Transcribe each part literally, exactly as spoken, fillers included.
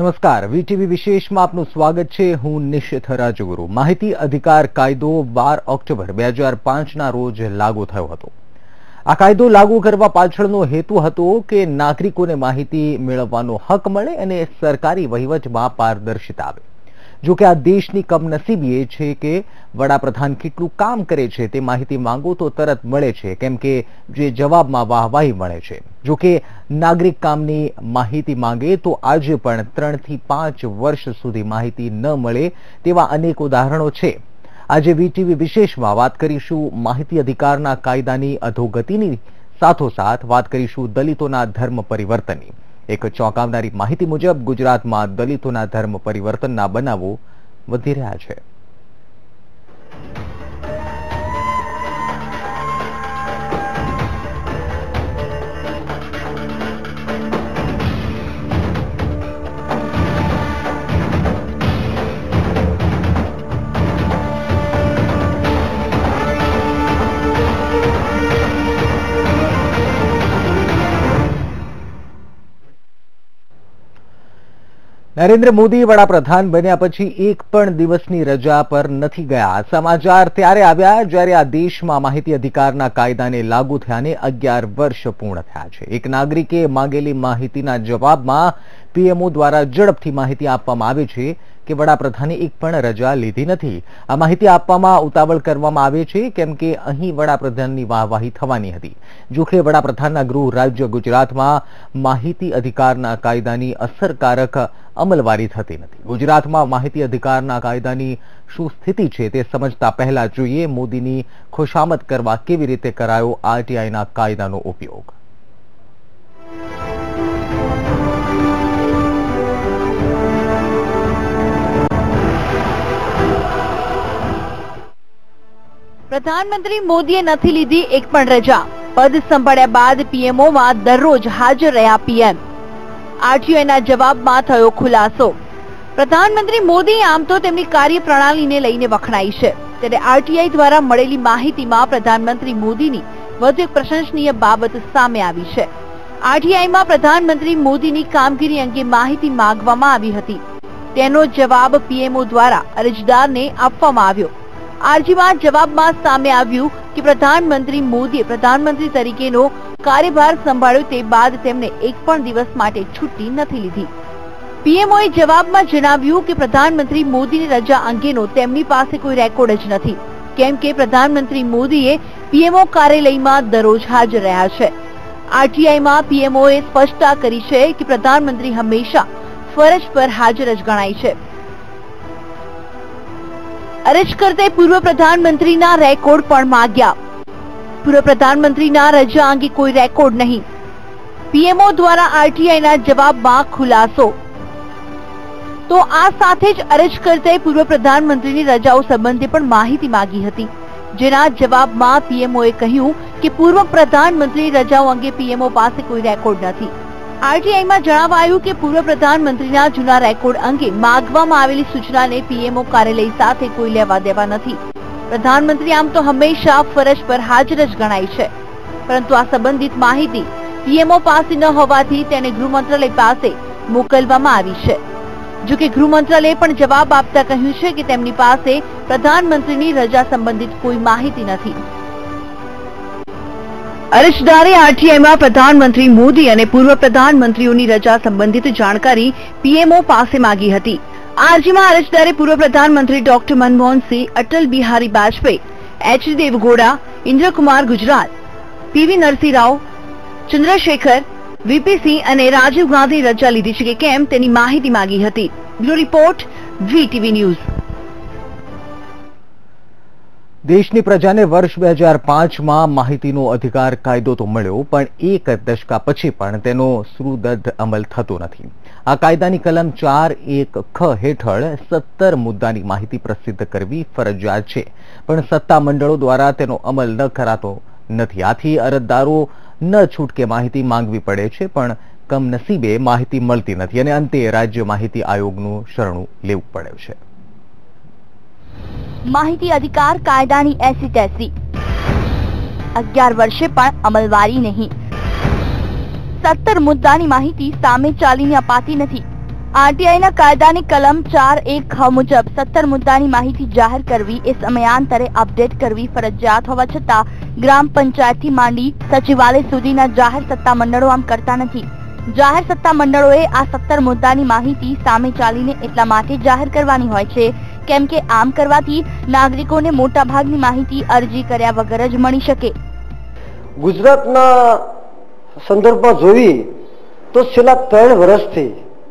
નમસ્કાર, વીટીવી વિશેષમાં આપનું સ્વાગત છે। હું નિશિત રાજગુરુ। માહિતી અધિકાર કાયદો બાર ઓક્ટોબર બે હજાર પાંચના રોજ લાગુ થયો હતો। આ કાયદો લાગુ કરવા પાછળનો હેતુ હતો કે નાગરિકોને માહિતી મેળવવાનો હક મળે અને સરકારી વહીવટમાં પારદર્શિતા આવે। જો કે આ દેશની કમનસીબી એ છે કે વડાપ્રધાન કેટલું કામ કરે છે તે માહિતી માંગો તો તરત મળે છે, કેમ કે જે જવાબમાં વાહવાહી મળે છે। જો કે નાગરિક કામની માહિતી માંગે તો આજે પણ ત્રણથી પાંચ વર્ષ સુધી માહિતી ન મળે તેવા અનેક ઉદાહરણો છે। આજે વીટીવી વિશેષમાં વાત કરીશું માહિતી અધિકારના કાયદાની અધોગતિની સાથોસાથ વાત કરીશું દલિતોના ધર્મ પરિવર્તનની। એક ચોંકાવનારી માહિતી મુજબ ગુજરાતમાં દલિતોના ધર્મ પરિવર્તનના બનાવો વધી રહ્યા છે। નરેન્દ્ર મોદી વડાપ્રધાન બન્યા પછી એક પણ દિવસની રજા પર નથી ગયા। સમાચાર ત્યારે આવ્યા જ્યારે આ દેશમાં માહિતી અધિકારના કાયદાને લાગુ થયાને અગિયાર વર્ષ પૂર્ણ થયા છે। એક નાગરિકે માંગેલી માહિતીના જવાબમાં પીએમઓ દ્વારા ઝડપથી માહિતી આપવામાં આવે છે કે વડાપ્રધાને એક પણ રજા લીધી નથી। આ માહિતી આપવામાં ઉતાવળ કરવામાં આવે છે કેમ કે અહીં વડાપ્રધાનની વાહવાહી થવાની હતી। જો કે વડાપ્રધાનના ગૃહ રાજ્ય ગુજરાતમાં માહિતી અધિકારના કાયદાની અસરકારક અમલવારી થતી નથી। ગુજરાતમાં માહિતી અધિકારના કાયદાની શું સ્થિતિ છે તે સમજતા પહેલા જોઈએ મોદીની ખુશામત કરવા કેવી રીતે કરાયો આરટીઆઈના કાયદાનો ઉપયોગ। પ્રધાનમંત્રી મોદીએ નથી લીધી એક પણ રજા। પદ સંભાળ્યા બાદ પીએમઓમાં દરરોજ હાજર રહ્યા પીએમ। આરટીઆઈના જવાબમાં થયો ખુલાસો। પ્રધાનમંત્રી મોદી આમ તો તેમની કાર્યપ્રણાલીને લઈને વખણાઈ છે, ત્યારે આરટીઆઈ દ્વારા મળેલી માહિતીમાં પ્રધાનમંત્રી મોદીની વધુ એક પ્રશંસનીય બાબત સામે આવી છે। આરટીઆઈમાં પ્રધાનમંત્રી મોદીની કામગીરી અંગે માહિતી માંગવામાં આવી હતી, તેનો જવાબ પીએમઓ દ્વારા અરજદારને આપવામાં આવ્યો। અરજીમાં જવાબમાં સામે આવ્યું કે પ્રધાનમંત્રી મોદીએ પ્રધાનમંત્રી તરીકેનો કાર્યભાર સંભાળ્યો તે બાદ તેમને એક પણ દિવસ માટે છુટ્ટી નથી લીધી। પીએમઓએ જવાબમાં જણાવ્યું કે પ્રધાનમંત્રી મોદીની રજા અંગેનો તેમની પાસે કોઈ રેકોર્ડ જ નથી, કેમ કે પ્રધાનમંત્રી મોદીએ પીએમઓ કાર્યાલયમાં દરરોજ હાજર રહ્યા છે। આરટીઆઈમાં પીએમઓએ સ્પષ્ટતા કરી છે કે પ્રધાનમંત્રી હંમેશા ફરજ પર હાજર જ ગણાય છે। અરજ કરતે પૂર્વ પ્રધાનમંત્રીના રેકોર્ડ પણ માંગ્યા। પૂર્વ પ્રધાનમંત્રીના રજા અંગે કોઈ રેકોર્ડ નહીં। પીએમઓ દ્વારા આરટીઆઈના જવાબમાં ખુલાસો। તો આ સાથે જ અરજ કરતે પૂર્વ પ્રધાનમંત્રીની રજાઓ સંબંધે પણ માહિતી માંગી હતી, જેના જવાબમાં પીએમઓએ કહ્યું કે પૂર્વ પ્રધાનમંત્રી રજાઓ અંગે પીએમઓ પાસે કોઈ રેકોર્ડ નથી। આરટીઆઈમાં જણાવાયું કે પૂર્વ પ્રધાનમંત્રીના જૂના રેકોર્ડ અંગે માંગવામાં આવેલી સૂચનાને પીએમઓ કાર્યાલય સાથે કોઈ લેવા દેવા નથી। પ્રધાનમંત્રી આમ તો હંમેશા ફરજ પર હાજર જ ગણાય છે, પરંતુ આ સંબંધિત માહિતી પીએમઓ પાસે ન હોવાથી તેને ગૃહ મંત્રાલય પાસે મોકલવામાં આવી છે। જો કે ગૃહ મંત્રાલયે પણ જવાબ આપતા કહ્યું છે કે તેમની પાસે પ્રધાનમંત્રીની રજા સંબંધિત કોઈ માહિતી નથી। અરજદારે આરટીઆઈમાં પ્રધાનમંત્રી મોદી અને પૂર્વ પ્રધાનમંત્રીઓની રજા સંબંધિત જાણકારી પીએમઓ પાસે માંગી હતી। આ અરજીમાં અરજદારે પૂર્વ પ્રધાનમંત્રી doctor Manmohan Singh, Atal Bihari Vajpayee, H D Deve Gowda, Inder Kumar Gujral, P V Narasimha Rao, Chandra Shekhar, V P Singh અને રાજીવ ગાંધી રજા લીધી છે કે કેમ તેની માહિતી માંગી હતી। Bureau report, VTV news. દેશની પ્રજાને વર્ષ બે હજાર પાંચમાં માહિતીનો અધિકાર કાયદો તો મળ્યો, પણ એક દશકા પછી પણ તેનો સુદૃઢ અમલ થતો નથી। આ કાયદાની કલમ ચાર એક ખ હેઠળ સત્તર મુદ્દાની માહિતી પ્રસિદ્ધ કરવી ફરજિયાત છે, પણ સત્તા મંડળો દ્વારા તેનો અમલ ન કરાતો નથી। આથી અરજદારો ન છૂટકે માહિતી માંગવી પડે છે, પણ કમનસીબે માહિતી મળતી નથી અને અંતે રાજ્ય માહિતી આયોગનું શરણું લેવું પડે છે। માહિતી અધિકાર કાયદાની એસી તેસી અગિયાર વર્ષે પણ અમલવારી નહીં। સત્તર મુદ્દાની માહિતી સામે ચાલીને અપાતી નથી। આરટીઆઈના કાયદાની કલમ ચાર એક ખ મુજબ સત્તર મુદ્દાની માહિતી જાહેર કરવી એ સમયાંતરે અપડેટ કરવી ફરજિયાત હોવા છતાં ગ્રામ પંચાયતથી માંડી સચિવાલય સુધીના જાહેર સત્તા મંડળો આમ કરતા નથી. જાહેર સત્તા મંડળોએ આ સત્તર મુદ્દાની માહિતી સામે ચાલીને એટલા માટે જાહેર કરવાની હોય છે કેમ કે આમ કરવાથી નાગરિકોને મોટા ભાગની માહિતી અરજી કર્યા વગર જ મળી શકે. ગુજરાતના સંદર્ભમાં જોઈએ તો છેલ્લા ત્રણ વર્ષથી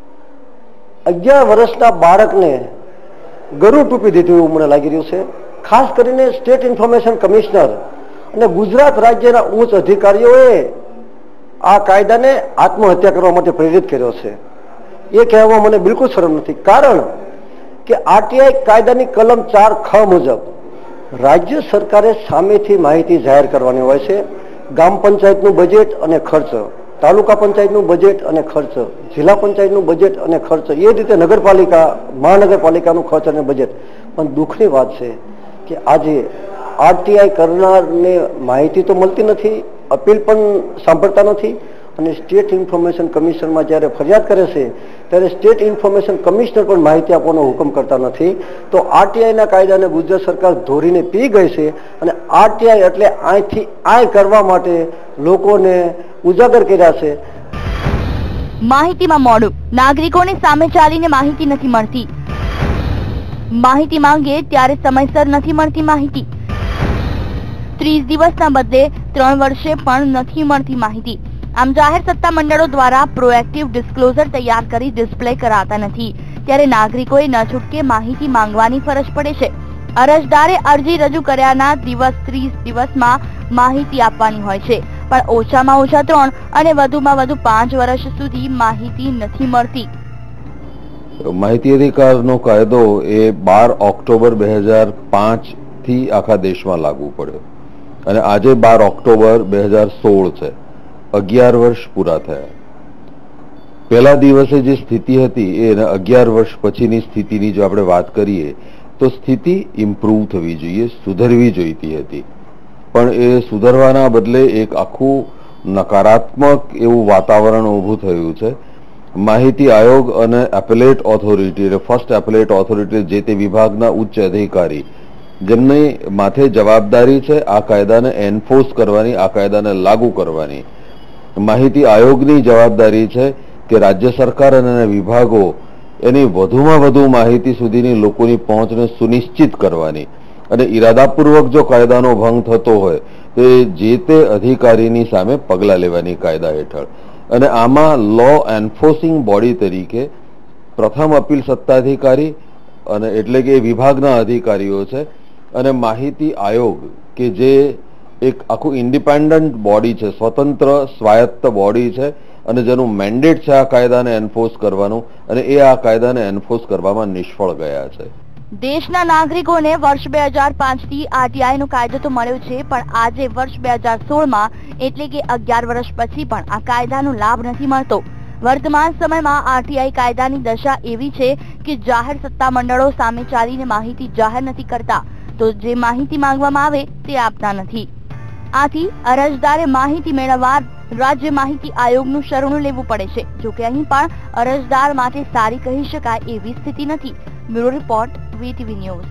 અગિયાર વર્ષના બાળકને ગરુ ટૂપી દીધું એવું મને લાગી રહ્યું છે. ખાસ કરીને સ્ટેટ ઇન્ફોર્મેશન કમિશનર અને ગુજરાત રાજ્યના ઉચ્ચ અધિકારીઓએ આ કાયદાને આત્મહત્યા કરવા માટે પ્રેરિત કર્યો છે. એ કહેવામાં મને બિલકુલ શરમ નથી, કારણ કે આરટીઆઈ કાયદાની કલમ ચાર ખ મુજબ રાજ્ય સરકારે સામેથી માહિતી જાહેર કરવાની હોય છે. ગ્રામ પંચાયતનું બજેટ અને ખર્ચ, તાલુકા પંચાયતનું બજેટ અને ખર્ચ, જિલ્લા પંચાયતનું બજેટ અને ખર્ચ, એ રીતે નગરપાલિકા મહાનગરપાલિકાનું ખર્ચ અને બજેટ. પણ દુઃખની વાત છે કે આજે આરટીઆઈ કરનારને માહિતી તો મળતી નથી, અપીલ પણ સાંભળતા નથી, અને સ્ટેટ ઇન્ફોર્મેશન કમિશનમાં જ્યારે ફરિયાદ કરે છે ત્યારે સ્ટેટ ઇન્ફોર્મેશન કમિશનર પણ માહિતી આપવાનો હુકમ કરતા નથી. તો આરટીઆઈના કાયદાને ગુજરાત સરકાર ધોરીને પી ગઈ છે, અને આરટીઆઈ એટલે અહીંથી આય કરવા માટે લોકોને ઉજાગર કર્યા છે. માહિતીમાં મોડું, નાગરિકોને સામે ચાલીને માહિતી નથી મળતી. માહિતી માંગે ત્યારે સમયસર નથી મળતી માહિતી. ત્રીસ દિવસના બદલે ત્રણ વર્ષે પણ નથી મળતી માહિતી. આમ જાહેર સત્તા મંડળો દ્વારા પ્રોએક્ટિવ ડિસ્ક્લોઝર તૈયાર કરી ડિસ્પ્લે કરાતા નથી, ત્યારે નાગરિકોએ ન છૂટકે માહિતી માંગવાની ફરજ પડે છે. અરજદારે અરજી રજૂ કર્યાના દિવસ ત્રીસ દિવસમાં માહિતી આપવાની હોય છે, પણ ઓછામાં ઓછા ત્રણ અને વધુમાં વધુ પાંચ વર્ષ સુધી માહિતી નથી મળતી. માહિતી અધિકારનો કાયદો એ બાર ઓક્ટોબર બે હજાર પાંચ થી આખા દેશમાં લાગુ પડ્યો, અને આજે બાર ઓક્ટોબર બે હજાર સોળ છે. અગિયાર વર્ષ પૂરા થયા. પહેલા દિવસે જે સ્થિતિ હતી એ અગિયાર વર્ષ પછીની સ્થિતિની જો આપણે વાત કરીએ તો સ્થિતિ ઇમ્પ્રૂવ થવી જોઈએ, સુધરવી જોઈતી હતી, પણ એ સુધરવાના બદલે એક આખું નકારાત્મક એવું વાતાવરણ ઊભું થયું છે. માહિતી આયોગ અને appellate authority, first appellate authority, જે તે વિભાગના ઉચ્ચ અધિકારી જેમની માથે જવાબદારી છે આ કાયદાને એન્ફોર્સ કરવાની, આ કાયદાને લાગુ કરવાની. માહિતી આયોગની જવાબદારી છે કે રાજ્ય સરકાર અને વિભાગો એની વધુમાં વધુ માહિતી સુધીની લોકોની પહોંચને સુનિશ્ચિત કરવાની, અને ઈરાદાપૂર્વક જો કાયદાનો ભંગ થતો હોય તો એ જે તે અધિકારીની સામે પગલાં લેવાની કાયદા હેઠળ. અને આમાં લો એન્ફોર્સિંગ બોડી તરીકે પ્રથમ અપીલ સત્તાધિકારી અને એટલે કે વિભાગના અધિકારીઓ છે, અને માહિતી આયોગ કે જે એક આખું ઇન્ડિપેન્ડન્ટ બોડી છે, સ્વતંત્ર સ્વાયત્ત બોડી છે, અને જેનું મેન્ડેટ છે આ કાયદાને એન્ફોર્સ કરવાનું, અને એ આ કાયદાને એન્ફોર્સ કરવામાં નિષ્ફળ ગયા છે. દેશના નાગરિકોને વર્ષ બે હજાર પાંચ થી આરટીઆઈ નો કાયદો તો મળ્યો છે, પણ આજે વર્ષ બે હજાર સોળ માં એટલે કે અગિયાર વર્ષ પછી પણ આ કાયદાનો લાભ નથી મળતો. વર્તમાન સમયમાં આરટીઆઈ કાયદાની દશા એવી છે કે જાહેર સત્તા મંડળો સામે ચાલીને માહિતી જાહેર નથી કરતા, તો જે માહિતી માંગવામાં આવે તે આપતા નથી. આથી અરજદારે માહિતી મેળવવા રાજ્ય માહિતી આયોગનું શરણું લેવું પડે છે. જોકે અહીં પણ અરજદાર માટે સારી કહી શકાય એવી સ્થિતિ નથી. Bureau report, VTV news.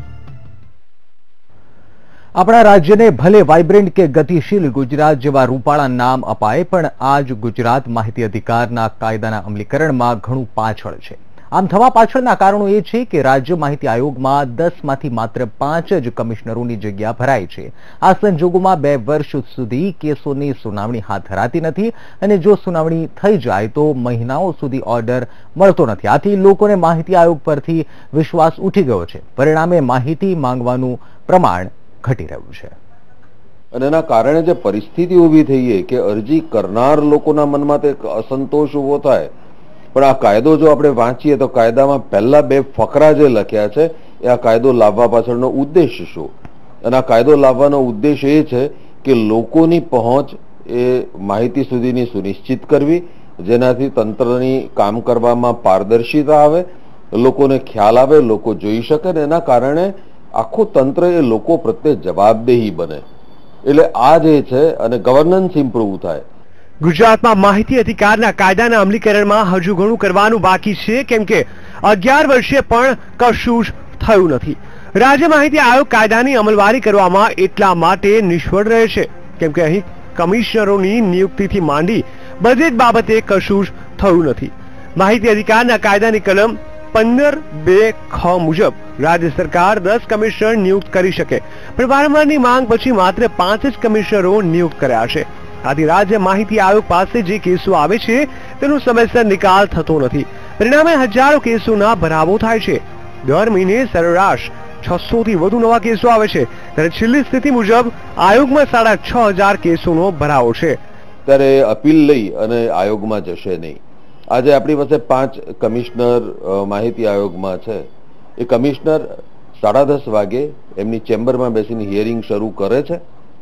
આપણા રાજ્યને ભલે વાઇબ્રન્ટ કે ગતિશીલ ગુજરાત જેવા રૂપાળા નામ અપાય, પણ આજ ગુજરાત માહિતી અધિકારના કાયદાના અમલીકરણમાં ઘણું પાછળ છે. આમ થવા પાછળના કારણો એ છે કે રાજ્ય માહિતી આયોગમાં દસ માંથી માત્ર પાંચ જ કમિશનરોની જગ્યા ભરાય છે. આ સંજોગોમાં બે વર્ષ સુધી કેસોની સુનાવણી હાથ ધરાતી નથી, અને જો સુનાવણી થઈ જાય તો મહિનાઓ સુધી ઓર્ડર મળતો નથી. આથી લોકોને માહિતી આયોગ પરથી વિશ્વાસ ઉઠી ગયો છે. પરિણામે માહિતી માંગવાનું પ્રમાણ ઘટી રહ્યું છે, અને એના કારણે જે પરિસ્થિતિ ઊભી થઈ કે અરજી કરનાર લોકોના મનમાં તે અસંતોષ ઉભો થાય. પણ આ કાયદો જો આપણે વાંચીએ તો કાયદામાં પહેલા બે ફકરા જે લખ્યા છે એ આ કાયદો લાવવા પાછળનો ઉદ્દેશ શું? અને આ કાયદો લાવવાનો ઉદ્દેશ એ છે કે લોકોની પહોંચ એ માહિતી સુધીની સુનિશ્ચિત કરવી, જેનાથી તંત્રની કામ કરવામાં પારદર્શિતા આવે, લોકોને ખ્યાલ આવે, લોકો જોઈ શકે, ને એના કારણે આખું તંત્ર એ લોકો પ્રત્યે જવાબદેહી બને. એટલે આ જે છે અને ગવર્નન્સ ઇમ્પ્રૂવ થાય. ગુજરાતમાં માહિતી અધિકારના કાયદાના અમલીકરણમાં હજુ ઘણું કરવાનું બાકી છે, કેમ કે અગિયાર વર્ષે પણ કશું જ થયું નથી. રાજ્ય માહિતી આયોગ કાયદાની અમલવારી કરવામાં એટલા માટે નિષ્ફળ રહે છે કેમ કે અહીં કમિશનરોની નિયુક્તિથી માંડી બજેટ બાબતે કશું જ થયું નથી. માહિતી અધિકારના કાયદાની કલમ પંદર બે ખ મુજબ રાજ્ય સરકાર દસ કમિશનર નિયુક્ત કરી શકે, પણ વારંવારની માંગ પછી માત્ર પાંચ જ કમિશનરો નિયુક્ત કર્યા છે. આથી રાજ્ય માહિતી આયોગ પાસે જે કેસો આવે છે તેનો સમયસર નિકાલ થતો નથી. પરિણામે હજારો કેસોના ભરાવો થાય છે. દર મહિને સરેરાશ છસો થી વધુ નવા કેસો આવે છે, ત્યારે છેલ્લી સ્થિતિ મુજબ આયોગમાં સાડા છ હજાર કેસોનો ભરાવો છે. ત્યારે અપીલ લઈ અને આયોગમાં જશે નહીં. આજે આપણી પાસે પાંચ કમિશનર માહિતી આયોગમાં છે. એ કમિશનર સાડા દસ વાગે એમની ચેમ્બરમાં બેસીને હિયરિંગ શરૂ કરે છે.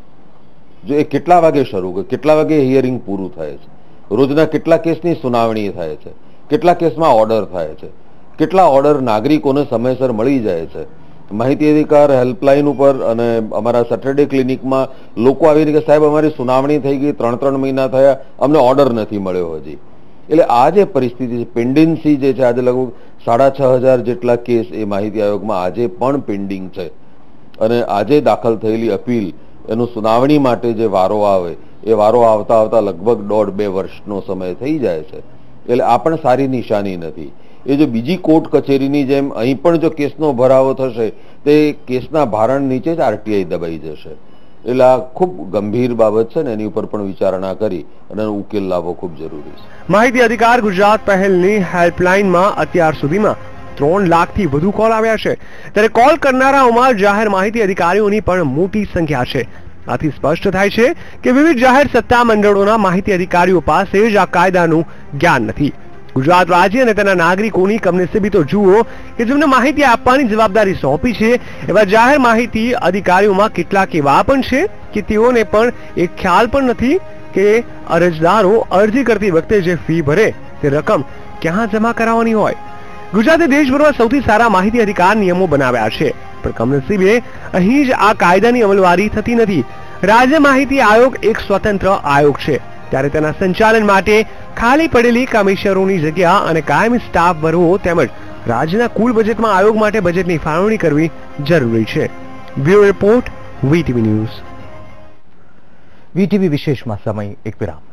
જો એ કેટલા વાગે શરૂ કરે, કેટલા વાગે હિયરિંગ પૂરું થાય છે, રોજના કેટલા કેસની સુનાવણી થાય છે, કેટલા કેસમાં ઓર્ડર થાય છે, કેટલા ઓર્ડર નાગરિકોને સમયસર મળી જાય છે. માહિતી અધિકાર હેલ્પલાઇન ઉપર અને અમારા સેટરડે ક્લિનિકમાં લોકો આવીને કે સાહેબ અમારી સુનાવણી થઈ ગઈ, ત્રણ ત્રણ મહિના થયા, અમને ઓર્ડર નથી મળ્યો હજી. એટલે આ જે પરિસ્થિતિ છે, પેન્ડન્સી જે છે, આજે લગભગ સાડા છ હજાર જેટલા કેસ એ માહિતી આયોગમાં આજે પણ પેન્ડિંગ છે. અને આજે દાખલ થયેલી અપીલ એનું સુનાવણી માટે જે વારો આવે એ વારો આવતા આવતા લગભગ દોઢ બે વર્ષનો સમય થઈ જાય છે. એટલે આ પણ સારી નિશાની નથી. એ જો બીજી કોર્ટ કચેરીની જેમ અહીં પણ જો કેસનો ભરાવો થશે તે કેસના ભારણ નીચે જ આરટીઆઈ દબાઈ જશે. એટલે આ ખૂબ ગંભીર બાબત છે ને એની ઉપર પણ વિચારણા કરી અને એનો ઉકેલ લાવવો ખૂબ જરૂરી છે. માહિતી અધિકાર ગુજરાત પહેલની હેલ્પલાઇનમાં અત્યાર સુધીમાં ત્રણ લાખથી વધુ કોલ આવ્યા છે, ત્યારે કોલ કરનારાઓમાં જાહેર માહિતી અધિકારીઓની પણ મોટી સંખ્યા છે. આથી સ્પષ્ટ થાય છે કે વિવિધ જાહેર સત્તા મંડળોના માહિતી અધિકારીઓ પાસે જ આ કાયદાનું જ્ઞાન નથી. ગુજરાત રાજ્ય અને તેના નાગરિકોની કમનસીબી તો જુઓ કે જેમને માહિતી આપવાની જવાબદારી સોંપી છે એવા જાહેર માહિતી અધિકારીઓમાં કેટલાક એવા પણ છે કે તેઓને પણ એક ખ્યાલ પણ નથી કે અરજદારો અરજી કરતી વખતે જે ફી ભરે તે રકમ ક્યાં જમા કરાવવાની હોય. ગુજરાતે દેશભરમાં સૌથી સારા માહિતી અધિકાર નિયમો બનાવ્યા છે, પણ કમનસીબે અહીં જ આ કાયદાની અમલવારી થતી નથી. રાજ્ય માહિતી આયોગ એક સ્વતંત્ર આયોગ છે, ત્યારે તેના સંચાલન માટે ખાલી પડેલી કમિશનરોની જગ્યા અને કાયમી સ્ટાફ ભરવો તેમજ રાજ્યના કુલ બજેટમાં આયોગ માટે બજેટની ફાળવણી કરવી જરૂરી છે. Bureau report, VTV news. VTV વિશેષમાં સમય એક વિરામનો.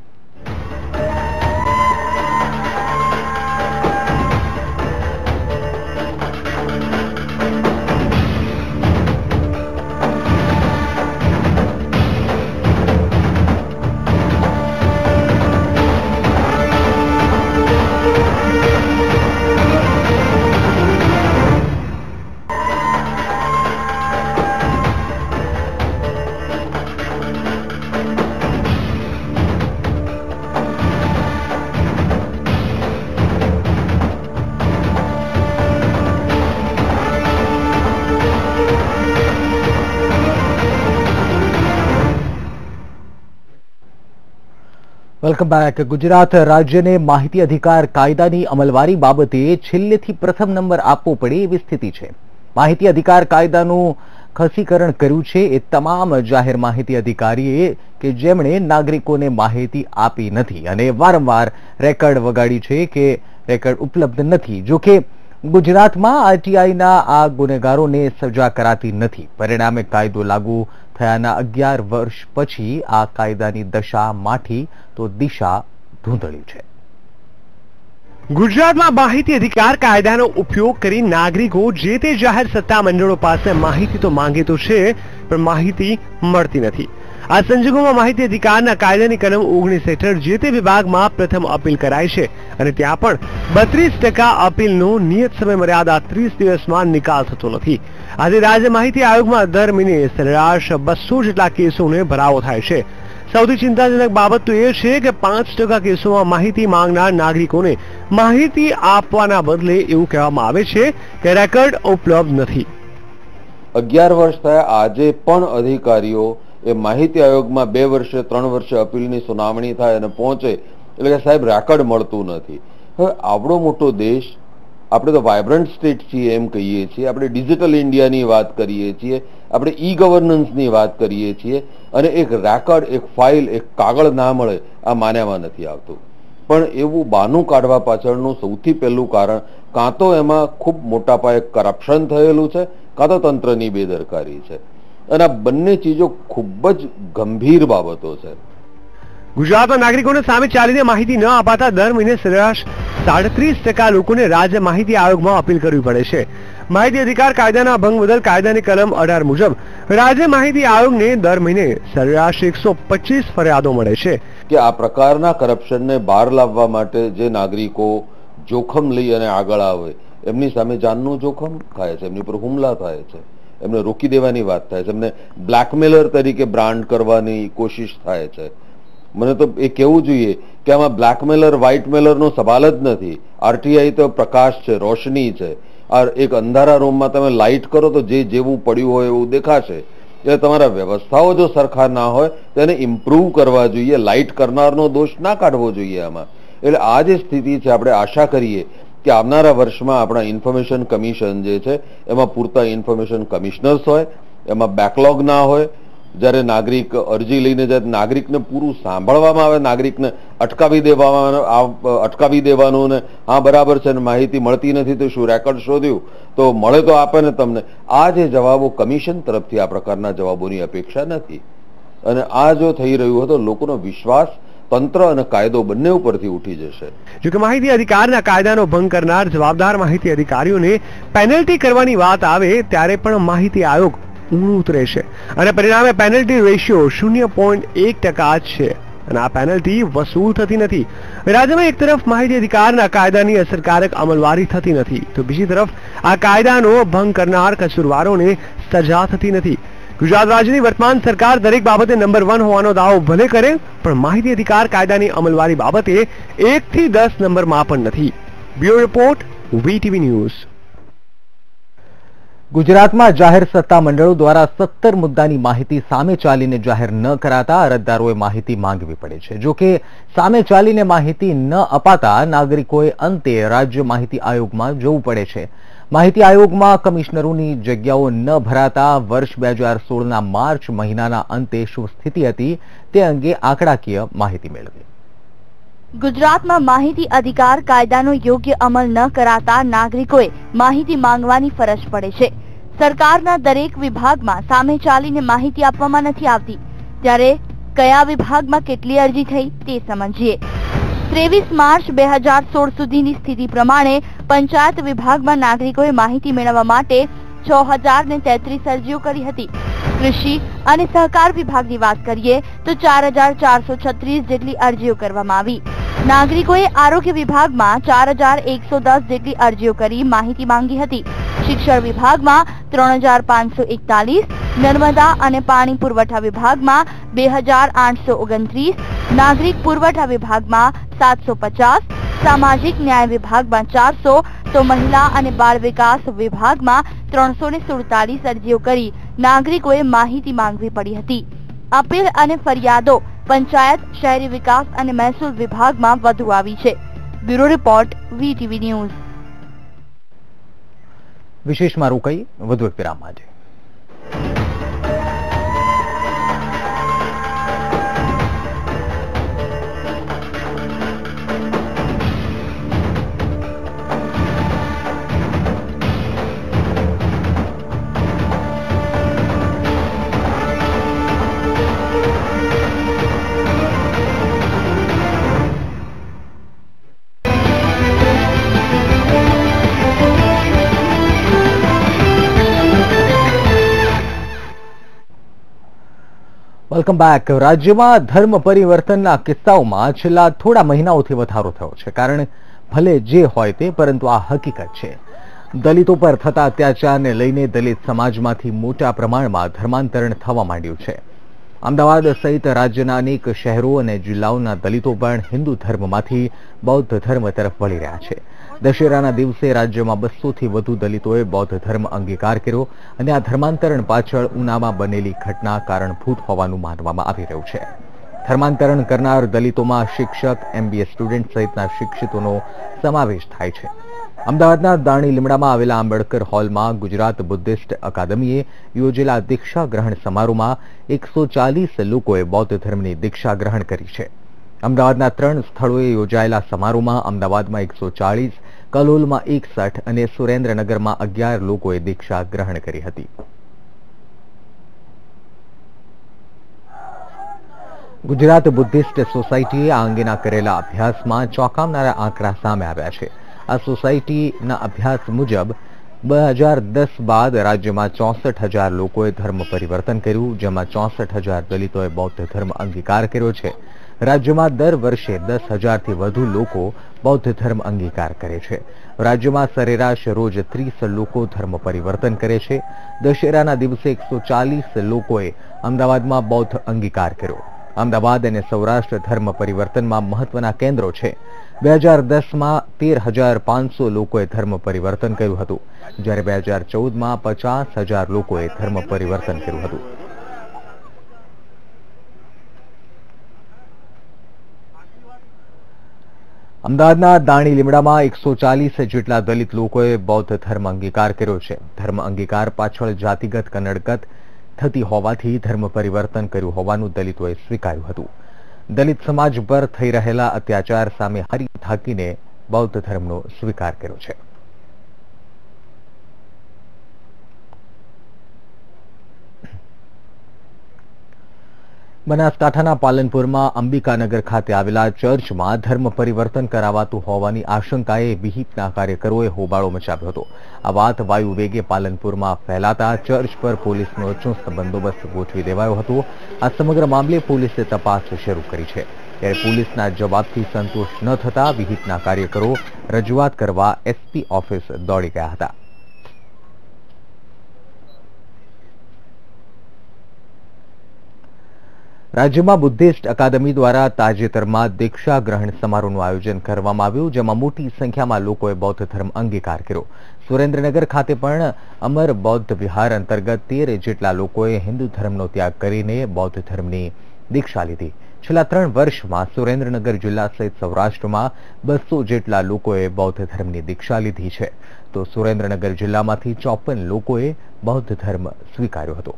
Welcome back. ગુજરાત રાજ્યને માહિતી અધિકાર કાયદાની અમલવારી બાબતે છેલ્લેથી પ્રથમ નંબર આપવો પડે એવી સ્થિતિ છે. માહિતી અધિકાર કાયદાનું ખસીકરણ કર્યું છે એ તમામ જાહેર માહિતી અધિકારીએ કે જેમણે નાગરિકોને માહિતી આપી નથી અને વારંવાર રેકર્ડ વગાડી છે કે રેકર્ડ ઉપલબ્ધ નથી. જો કે ગુજરાતમાં આરટીઆઈના આ ગુનેગારોને સજા કરાતી નથી. પરિણામે કાયદો લાગુ થયાના અગિયાર વર્ષ પછી આ કાયદાની દશા માઠી તો દિશા ધૂંધળી છે. ગુજરાતમાં માહિતી અધિકાર કાયદાનો ઉપયોગ કરી નાગરિકો જે તે જાહેર સત્તા મંડળો પાસે માહિતી તો માંગે તો છે, પણ માહિતી મળતી નથી. આ સંજોગોમાં માહિતી અધિકારના કાયદાની કલમ ઓગણીસ હેઠળ જે તે વિભાગમાં પ્રથમ અપીલ કરાય છે અને ત્યાં પણ બત્રીસ ટકા અપીલનો નિયત સમય મર્યાદા ત્રીસ દિવસમાં નિકાલ થતો નથી. આજે રાજ્ય માહિતી આયોગમાં દર મહિને સરેરાશ બસો જેટલા કેસોને ભરાવો થાય છે. સૌથી ચિંતાજનક બાબત તો એ છે કે પાંચ ટકા કેસોમાં માહિતી માંગનાર નાગરિકોને માહિતી આપવાના બદલે એવું કહેવામાં આવે છે કે રેકર્ડ ઉપલબ્ધ નથી. અગિયાર વર્ષ થયા આજે પણ અધિકારીઓ એ માહિતી આયોગમાં બે વર્ષે ત્રણ વર્ષે અપીલની સુનાવણી થાય અને પહોંચે એટલે કે સાહેબ રેકર્ડ મળતું નથી. હવે આવડો મોટો દેશ, આપણે તો વાયબ્રન્ટ સ્ટેટ છીએ એમ કહીએ છીએ, આપણે ડિજિટલ ઇન્ડિયાની વાત કરીએ છીએ, આપણે ઈ ગવર્નન્સની વાત કરીએ છીએ, અને એક રેકોર્ડ, એક ફાઇલ, એક કાગળ ના મળે આ માન્યામાં નથી આવતું. પણ એવું બાનું કાઢવા પાછળનું સૌથી પહેલું કારણ કાં તો એમાં ખૂબ મોટા પાયે કરપ્શન થયેલું છે, કાં તો તંત્રની બેદરકારી છે, અને આ બંને ચીજો ખૂબ જ ગંભીર બાબતો છે. ગુજરાતમાં નાગરિકોને સામે ચાલીને માહિતી ન અપાતા દર મહિને સરેરાશ સાડત્રીસ ટકા લોકોને રાજ્ય માહિતી આયોગમાં અપીલ કરવી પડે છે. માહિતી અધિકાર કાયદાના ભંગ બદલ કાયદાની કલમ અઢાર મુજબ રાજ્ય માહિતી આયોગને દર મહિને સરેરાશ એકસો પચીસ ફરિયાદો મળે છે. કે આ પ્રકારના કરપ્શનને બહાર લાવવા માટે જે નાગરિકો જોખમ લઈ અને આગળ આવે એમની સામે જાનનું જોખમ થાય છે, એમની પર હુમલા થાય છે, એમને રોકી દેવાની વાત થાય છે, એમને બ્લેકમેલર તરીકે બ્રાન્ડ કરવાની કોશિશ થાય છે. મને તો એ કહેવું જોઈએ કે આમાં બ્લેકમેલર વ્હાઇટમેલરનો સવાલ જ નથી. આરટીઆઈ તો પ્રકાશ છે, રોશની છે. આ એક અંધારા રૂમમાં તમે લાઇટ કરો તો જે જેવું પડ્યું હોય એવું દેખાશે. એટલે તમારા વ્યવસ્થાઓ જો સરખા ના હોય તેને ઇમ્પ્રૂવ કરવા જોઈએ, લાઇટ કરનારનો દોષ ના કાઢવો જોઈએ આમાં. એટલે આ જે સ્થિતિ છે, આપણે આશા કરીએ કે આવનારા વર્ષમાં આપણા ઇન્ફોર્મેશન કમિશન જે છે એમાં પૂરતા ઇન્ફોર્મેશન કમિશનર્સ હોય, એમાં બેકલોગ ના હોય. જ્યારે નાગરિક અરજી લઈને જાય નાગરિકને પૂરું સાંભળવામાં આવે, નાગરિકને અટકાવી દેવામાં અટકાવી દેવાનું ને હા બરાબર છે ને માહિતી મળતી નથી તો શું રેકોર્ડ શોધ્યું તો મળે તો આપે ને તમને. આ જે જવાબો કમિશન તરફથી આ પ્રકારના જવાબોની અપેક્ષા નથી, અને આ જો થઈ રહ્યું હોય તો લોકોનો વિશ્વાસ તંત્ર અને કાયદો બંને ઉપરથી ઉઠી જશે. જોકે માહિતી અધિકારના કાયદાનો ભંગ કરનાર જવાબદાર માહિતી અધિકારીઓને પેનલ્ટી કરવાની વાત આવે ત્યારે પણ માહિતી આયોગ ઊંડું ઉતરે છે, અને પરિણામે પેનલ્ટી રેશિયો શૂન્ય પોઈન્ટ એક ટકા જ છે, અને આ પેનલ્ટી વસૂલ થતી નથી. રાજ્યમાં એક તરફ માહિતી અધિકારના કાયદાની અસરકારક અમલવારી થતી નથી, તો બીજી તરફ આ કાયદાનો ભંગ કરનાર કસૂરવારોને સજા થતી નથી. ગુજરાત રાજ્યની વર્તમાન સરકાર દરેક બાબતે નંબર વન હોવાનો દાવો ભલે કરે, પણ માહિતી અધિકાર કાયદાની અમલવારી બાબતે એક થી દસ નંબરમાં પણ નથી. Bureau report, VTV news. ગુજરાતમાં જાહેર સત્તા મંડળો દ્વારા સત્તર મુદ્દાની માહિતી સામે ચાલીને જાહેર ન કરાતા અરજદારોએ માહિતી માંગવી પડે છે. જો કે સામે ચાલીને માહિતી ન અપાતા નાગરિકોએ અંતે રાજ્ય માહિતી આયોગમાં જવું પડે છે. માહિતી આયોગમાં કમિશનરોની જગ્યાઓ ન ભરાતા વર્ષ બે હજાર સોળના માર્ચ મહિનાના અંતે શું સ્થિતિ હતી તે અંગે આંકડાકીય માહિતી મેળવી. ગુજરાતમાં માહિતી અધિકાર કાયદાનો યોગ્ય અમલ ન કરાતા નાગરિકોએ માહિતી માંગવાની ફરજ પડે છે. સરકારના દરેક વિભાગમાં સામે ચાલીને માહિતી આપવામાં નથી આવતી, ત્યારે કયા વિભાગમાં કેટલી અરજી થઈ તે સમજીએ. ત્રેવીસ માર્ચ બે હજાર સોળ સુધીની સ્થિતિ પ્રમાણે પંચાયત વિભાગમાં નાગરિકોએ માહિતી મેળવવા માટે છ હજાર ને તેત્રીસ અરજીઓ કરી હતી. કૃષિ અને સહકાર વિભાગની વાત કરીએ તો ચાર હજાર ચારસો છત્રીસ જેટલી અરજીઓ કરવામાં આવી. નાગરિકોએ આરોગ્ય વિભાગમાં ચાર હજાર એકસો દસ જેટલી અરજીઓ કરી માહિતી માંગી હતી. શિક્ષણ વિભાગમાં ત્રણ હજાર પાંચસો એકતાલીસ, નર્મદા અને પાણી પુરવઠા વિભાગમાં બે હજાર આઠસો ઓગણત્રીસ, નાગરિક પુરવઠા વિભાગમાં સાતસો પચાસ, સામાજિક ન્યાય વિભાગમાં ચારસો, તો મહિલા અને બાળ વિકાસ વિભાગમાં ત્રણસો ને સુડતાલીસ અરજીઓ કરી નાગરિકોએ માહિતી માંગવી પડી હતી. અપીલ અને ફરિયાદો પંચાયત, શહેરી વિકાસ અને મહેસૂલ વિભાગમાં વધુ આવી છે. Bureau report, VTV news. વિશેષમાં રોકાઈ વધુ એક વિરામ માટે. Welcome back. રાજ્યમાં ધર્મ પરિવર્તનના કિસ્સાઓમાં છેલ્લા થોડા મહિનાઓથી વધારો થયો છે. કારણ ભલે જે હોય તે, પરંતુ આ હકીકત છે. દલિતો પર થતા અત્યાચારને લઈને દલિત સમાજમાંથી મોટા પ્રમાણમાં ધર્માંતરણ થવા માંડ્યું છે. અમદાવાદ સહિત રાજ્યના અનેક શહેરો અને જિલ્લાઓના દલિતો પણ હિન્દુ ધર્મમાંથી બૌદ્ધ ધર્મ તરફ વળી રહ્યા છે. દશેરાના દિવસે રાજ્યમાં બસોથી વધુ દલિતોએ બૌદ્ધ ધર્મ અંગીકાર કર્યો, અને આ ધર્માંતરણ પાછળ ઉનામાં બનેલી ઘટના કારણભૂત હોવાનું માનવામાં આવી રહ્યું છે. ધર્માંતરણ કરનાર દલિતોમાં શિક્ષક, એમબીએ સ્ટુડન્ટ સહિતના શિક્ષિતોનો સમાવેશ થાય છે. અમદાવાદના દાણી લીમડામાં આવેલા આંબેડકર હોલમાં ગુજરાત બુદ્ધિસ્ટ અકાદમીએ યોજેલા દીક્ષા ગ્રહણ સમારોહમાં એકસો ચાલીસ લોકોએ બૌદ્ધ ધર્મની દીક્ષા ગ્રહણ કરી છે. અમદાવાદના ત્રણ સ્થળોએ યોજાયેલા સમારોહમાં અમદાવાદમાં એકસો ચાલીસ, કલોલમાં એકસઠ અને સુરેન્દ્રનગરમાં અગિયાર લોકોએ દીક્ષા ગ્રહણ કરી હતી. ગુજરાત બુદ્ધિસ્ટ સોસાયટીએ આ અંગેના કરેલા અભ્યાસમાં ચોંકાવનારા આંકડા સામે આવ્યા છે. આ સોસાયટીના અભ્યાસ મુજબ બે હજાર દસ બાદ રાજ્યમાં ચોસઠ હજાર લોકોએ ધર્મ પરિવર્તન કર્યું, જેમાં ચોસઠ હજાર દલિતોએ બૌદ્ધ ધર્મ અંગીકાર કર્યો છે. રાજ્યમાં દર વર્ષે દસ હજારથી વધુ લોકો બૌદ્ધ ધર્મ અંગીકાર કરે છે. રાજ્યમાં સરેરાશ રોજ ત્રીસ લોકો ધર્મ પરિવર્તન કરે છે. દશેરાના દિવસે એકસો ચાલીસ લોકોએ અમદાવાદમાં બૌદ્ધ અંગીકાર કર્યો. અમદાવાદ અને સૌરાષ્ટ્ર ધર્મ પરિવર્તનમાં મહત્વના કેન્દ્રો છે. બે હજાર દસમાં તેર હજાર પાંચસો લોકોએ ધર્મ પરિવર્તન કર્યું હતું, જ્યારે બે હજાર ચૌદમાં પચાસ હજાર લોકોએ ધર્મ પરિવર્તન કર્યું હતું. અમદાવાદના દાણી લીમડામાં એકસો ચાલીસ જેટલા દલિત લોકોએ બૌદ્ધ ધર્મ અંગીકાર કર્યો છે. ધર્મ અંગીકાર પાછળ જાતિગત કનડગત થતી હોવાથી ધર્મ પરિવર્તન કર્યું હોવાનું દલિતોએ સ્વીકાર્યું હતું. દલિત સમાજ પર થઈ રહેલા અત્યાચાર સામે હારી થાકીને બૌદ્ધ ધર્મનો સ્વીકાર કર્યો છે. બનાસકાંઠાના પાલનપુરમાં અંબિકાનગર ખાતે આવેલા ચર્ચમાં ધર્મ પરિવર્તન કરાવાતું હોવાની આશંકાએ વિહિપના કાર્યકરોએ હોબાળો મચાવ્યો હતો. આ વાત વાયુ વેગે પાલનપુરમાં ફેલાતા ચર્ચ પર પોલીસનો ચુસ્ત બંદોબસ્ત ગોઠવી દેવાયો હતો. આ સમગ્ર મામલે પોલીસે તપાસ શરૂ કરી છે. ત્યારે પોલીસના જવાબથી સંતોષ ન થતા વિહિપના કાર્યકરો રજૂઆત કરવા એસપી ઓફિસ દોડી ગયા હતા. રાજ્યમાં બુદ્ધિસ્ટ અકાદમી દ્વારા તાજેતરમાં દીક્ષા ગ્રહણ સમારોહનું આયોજન કરવામાં આવ્યું, જેમાં મોટી સંખ્યામાં લોકોએ બૌદ્ધ ધર્મ અંગીકાર કર્યો. સુરેન્દ્રનગર ખાતે પણ અમર બૌદ્ધ વિહાર અંતર્ગત તેર જેટલા લોકોએ હિન્દુ ધર્મનો ત્યાગ કરીને બૌદ્ધ ધર્મની દીક્ષા લીધી. છેલ્લા ત્રણ વર્ષમાં સુરેન્દ્રનગર જિલ્લા સહિત સૌરાષ્ટ્રમાં બસો જેટલા લોકોએ બૌદ્ધ ધર્મની દીક્ષા લીધી છે, તો સુરેન્દ્રનગર જિલ્લામાંથી ચોપન લોકોએ બૌદ્ધ ધર્મ સ્વીકાર્યો હતો.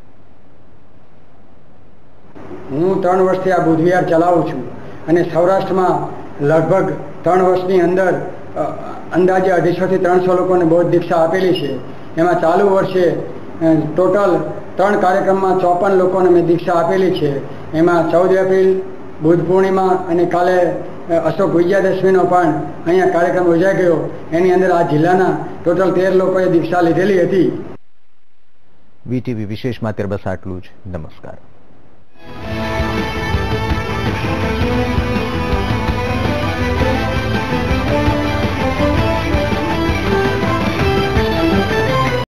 હું ત્રણ વર્ષથી આ બુદ્ધ વિહાર ચલાવું છું અને સૌરાષ્ટ્રમાં લગભગ ત્રણ વર્ષની અંદર અંદાજે અઢીસોથી ત્રણસો લોકોને બૌદ્ધ દીક્ષા આપેલી છે. એમાં ચાલુ વર્ષે ટોટલ ત્રણ કાર્યક્રમમાં ચોપન લોકોને મેં દીક્ષા આપેલી છે. એમાં ચૌદ એપ્રિલ બુદ્ધ પૂર્ણિમા અને કાલે અશોક વિજયાદશમીનો પણ અહીંયા કાર્યક્રમ યોજાઈ ગયો. એની અંદર આ જિલ્લાના ટોટલ તેર લોકોએ દીક્ષા લીધેલી હતી. વીટીવી વિશેષમાં અત્યારે બસ આટલું જ. નમસ્કાર.